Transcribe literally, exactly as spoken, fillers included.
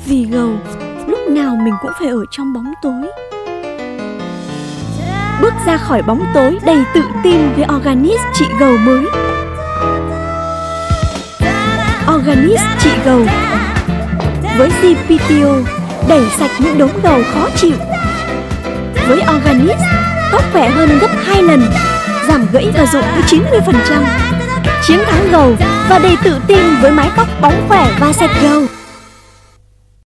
Vì gầu, lúc nào mình cũng phải ở trong bóng tối. Bước ra khỏi bóng tối đầy tự tin với Organis trị gầu mới. Organis trị gầu với giê pê tê o đẩy sạch những đốm gầu khó chịu. Với Organis, tóc khỏe hơn gấp hai lần, giảm gãy và rụng tới chín mươi phần trăm. Chiến thắng gầu và đầy tự tin với mái tóc bóng khỏe và sạch gầu.